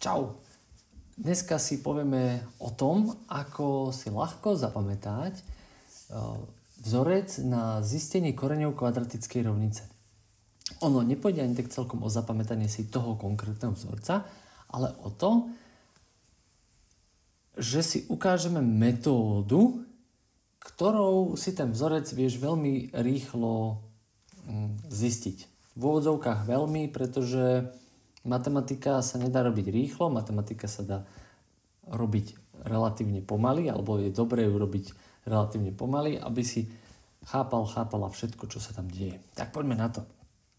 Čau. Dneska si povieme o tom, ako si ľahko zapamätať vzorec na zistenie koreňov kvadratickej rovnice. Ono nepôjde ani tak celkom o zapamätanie si toho konkrétneho vzorca, ale o to, že si ukážeme metódu, ktorou si ten vzorec vieš veľmi rýchlo zistiť. V úvodzovkách veľmi, pretože matematika sa nedá robiť rýchlo, matematika sa dá robiť relatívne pomaly, alebo je dobré ju robiť relatívne pomaly, aby si chápala všetko, čo sa tam deje. Tak poďme na to.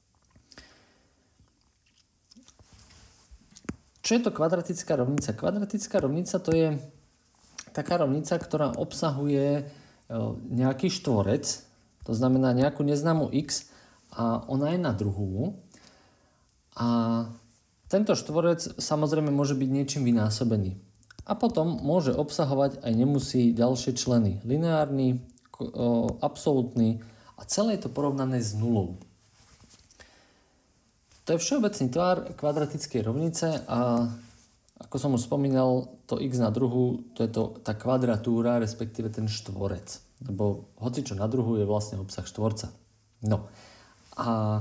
Čo je to kvadratická rovnica? Kvadratická rovnica to je taká rovnica, ktorá obsahuje nejaký štvorec, to znamená nejakú neznámu x a ona je na druhú. A tento štvorec samozrejme môže byť niečím vynásobený. A potom môže obsahovať aj nemusí ďalšie členy. Lineárny, absolútny a celé je to porovnané s nulou. To je všeobecný tvar kvadratickej rovnice a ako som už spomínal, to x na druhu, to je tá kvadratúra, respektíve ten štvorec. Lebo hocičo na druhu je vlastne obsah štvorca. No a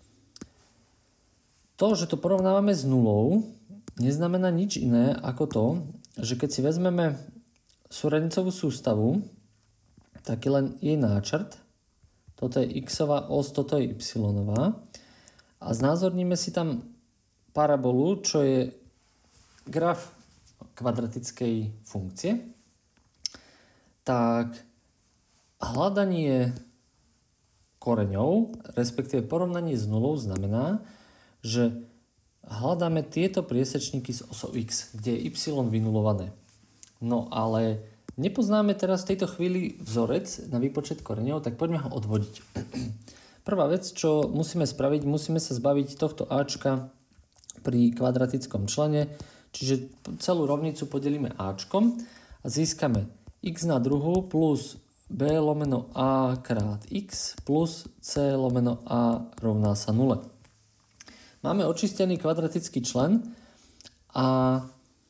to, že to porovnávame s nulou, neznamená nič iné ako to, že keď si vezmeme súradnicovú sústavu, taký len jej náčrt, toto je x-ová os, toto je y-ová, a znázorníme si tam parabolu, čo je graf kvadratickej funkcie, tak hľadanie koreňov, respektíve porovnanie s nulou znamená, že hľadáme tieto priesečníky s osou x, kde je y vynulované. No ale nepoznáme teraz v tejto chvíli vzorec na výpočet koreňov, tak poďme ho odvodiť. Prvá vec, čo musíme spraviť, musíme sa zbaviť tohto ačka pri kvadratickom člene, čiže celú rovnicu podelíme ačkom a získame x na druhu plus b lomeno a krát x plus c lomeno a rovná sa 0. Máme očistený kvadratický člen a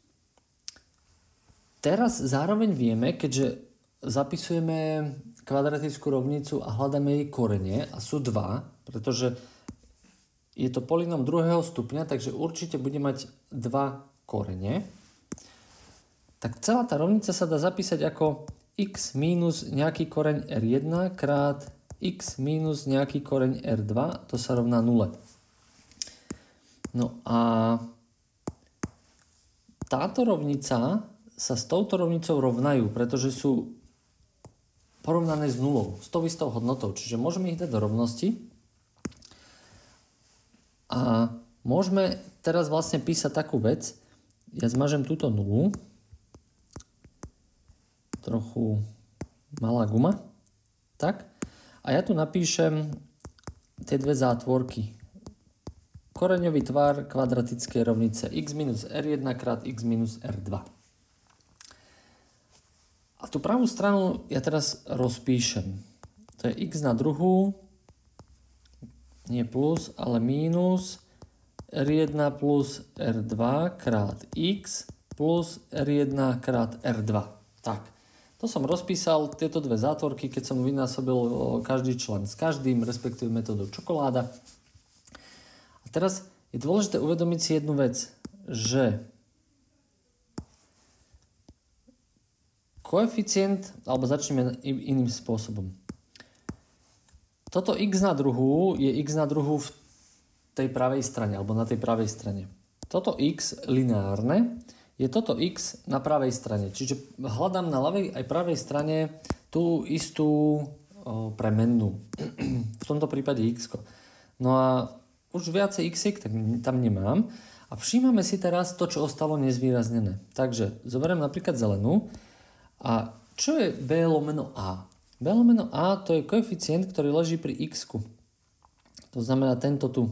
teraz zároveň vieme, keďže zapisujeme kvadratickú rovnicu a hľadáme jej korene a sú dva, pretože je to polynóm druhého stupňa, takže určite bude mať dva korene. Tak celá tá rovnica sa dá zapísať ako x minus nejaký koreň R1 krát x minus nejaký koreň R2, to sa rovná 0. No a táto rovnica sa s touto rovnicou rovnajú, pretože sú porovnané s nulou, s tou istou hodnotou. Čiže môžeme ich dať do rovnosti a môžeme teraz vlastne písať takú vec. Ja zmažem túto nulu. Trochu malá guma. Tak. A ja tu napíšem tie dve zátvorky. Koreňový tvar kvadratickej rovnice x minus r1 krát x minus r2. A tú pravú stranu ja teraz rozpíšem. To je x na druhu, nie plus, ale mínus r1 plus r2 krát x plus r1 krát r2. Tak, to som rozpísal, tieto dve zátvorky, keď som vynásobil každý člen s každým, respektíve metódou čokoláda. A teraz je dôležité uvedomiť si jednu vec, že koeficient, alebo začneme iným spôsobom. Toto x na druhu je x na druhu v tej pravej strane, alebo na tej pravej strane. Toto x lineárne je toto x na pravej strane. Čiže hľadám na ľavej aj pravej strane tú istú premennú. V tomto prípade x. No a už viacej x tam nemám. A všímame si teraz to, čo ostalo nezvýraznené. Takže zoberiem napríklad zelenú. A čo je b lomeno a? B lomeno a to je koeficient, ktorý leží pri x-ku. To znamená tento tu.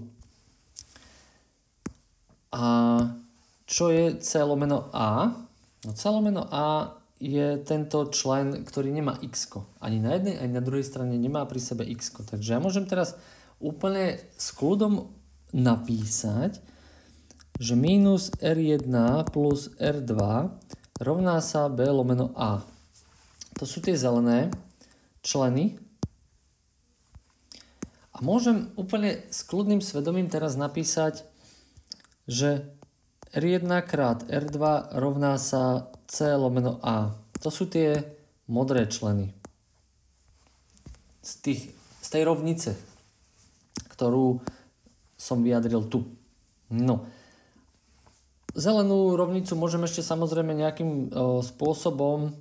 A čo je c lomeno a? No c lomeno a je tento člen, ktorý nemá x-ko. Ani na jednej, ani na druhej strane nemá pri sebe x-ko. Takže ja môžem teraz úplne s kľudom napísať, že minus R1 plus R2 rovná sa B lomeno A. To sú tie zelené členy. A môžem úplne s kľudným svedomím teraz napísať, že R1 krát R2 rovná sa C lomeno A. To sú tie modré členy. Z tej rovnice, ktorú som vyjadril tu. No. Zelenú rovnicu môžem ešte samozrejme nejakým spôsobom,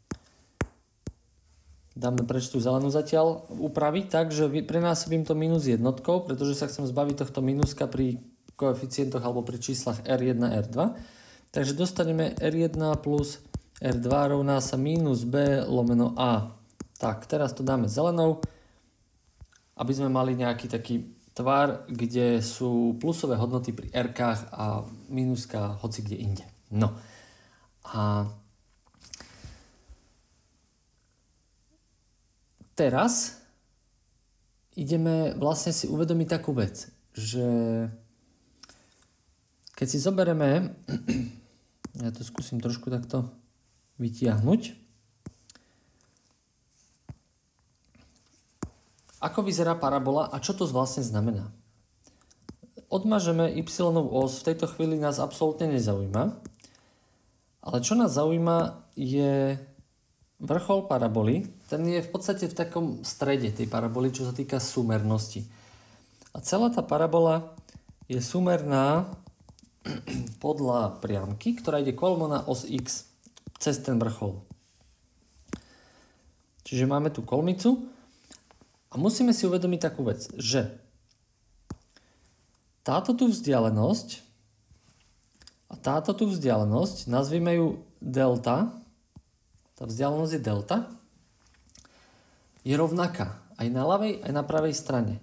dáme preč tú zelenú zatiaľ, upraviť tak, že prenásobím to minus jednotkou, pretože sa chcem zbaviť tohto minuska pri koeficientoch alebo pri číslach R1 a R2. Takže dostaneme R1 plus R2 rovná sa minus B lomeno A. Tak, teraz to dáme zelenou, aby sme mali nejaký taký tvar, kde sú plusové hodnoty pri R-kách a minuska hoci kde inde. No. A teraz ideme vlastne si uvedomiť takú vec, že keď si zoberieme, ja to skúsim trošku takto vytiahnuť, ako vyzerá parabola a čo to vlastne znamená. Odmažeme y-ovú os, v tejto chvíli nás absolútne nezaujíma, ale čo nás zaujíma je vrchol paraboly, ten je v podstate v takom strede tej paraboly, čo sa týka súmernosti. A celá tá parabola je súmerná podľa priamky, ktorá ide kolmo na os x cez ten vrchol. Čiže máme tu kolmicu a musíme si uvedomiť takú vec, že táto tu vzdialenosť a táto tu vzdialenosť, nazvime ju delta, tá vzdialenosť je delta, je rovnaká aj na ľavej, aj na pravej strane.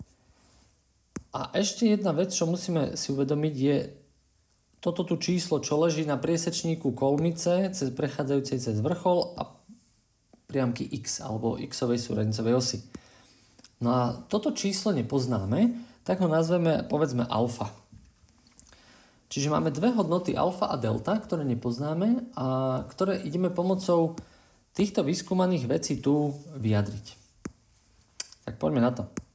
A ešte jedna vec, čo musíme si uvedomiť, je toto tu číslo, čo leží na priesečníku kolmice prechádzajúcej cez vrchol a priamky x, alebo x-ovej súradnicovej osy. No a toto číslo nepoznáme, tak ho nazveme, povedzme, alfa. Čiže máme dve hodnoty alfa a delta, ktoré nepoznáme a ktoré ideme pomocou týchto vyskúmaných vecí tu vyjadriť. Tak poďme na to.